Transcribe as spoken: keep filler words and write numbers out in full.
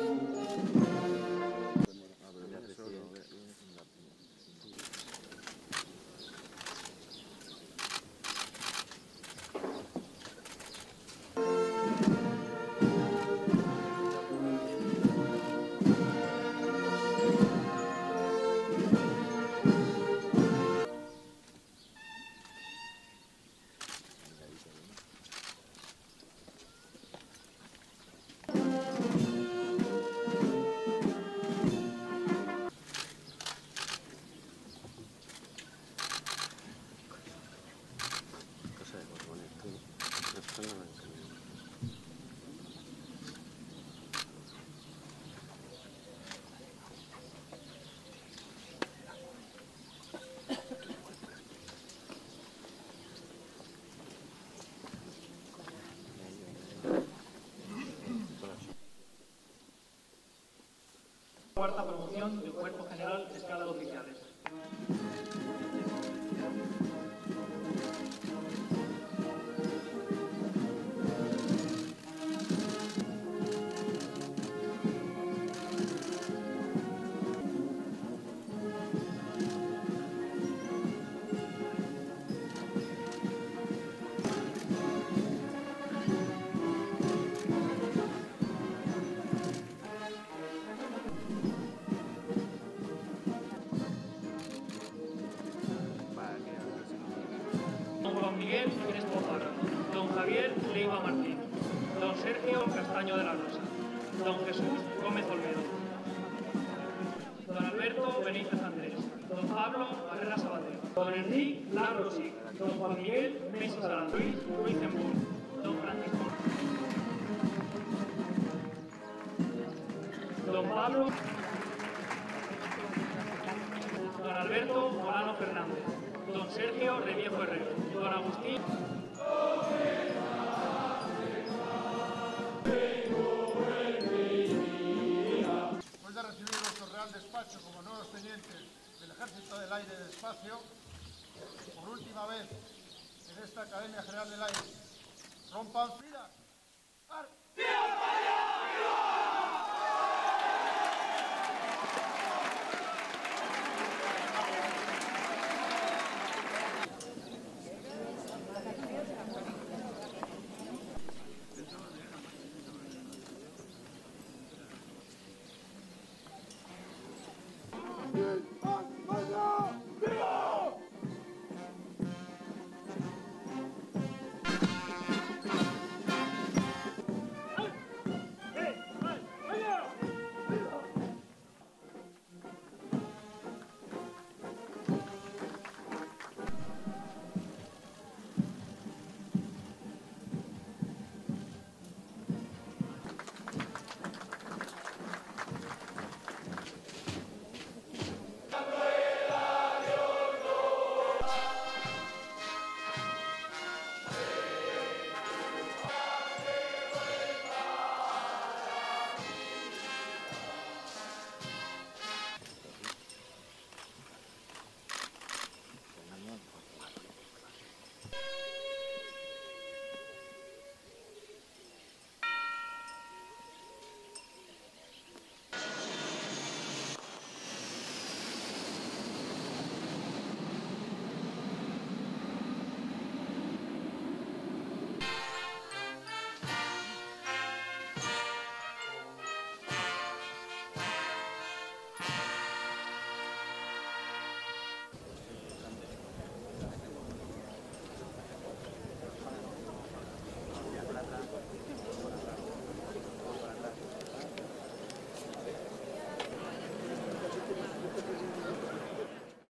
Cuarta promoción del Cuerpo General de Escala de Oficiales. Don Juan Miguel Crespo Parra, don Javier Leiva Martín, don Sergio Castaño de la Rosa, don Jesús Gómez Olmedo, don Alberto Benítez Andrés, don Pablo Barrera Sabater, don Enrique Larrosic, don Juan Miguel Mesa Salán, Luis Ruizenburg, don Francisco, don Pablo, don Alberto Molano Fernández, don Sergio Reviejo Herrero, don Agustín. Después de recibir nuestro Real Despacho como nuevos tenientes del Ejército del Aire del Espacio, por última vez en esta Academia General del Aire, rompan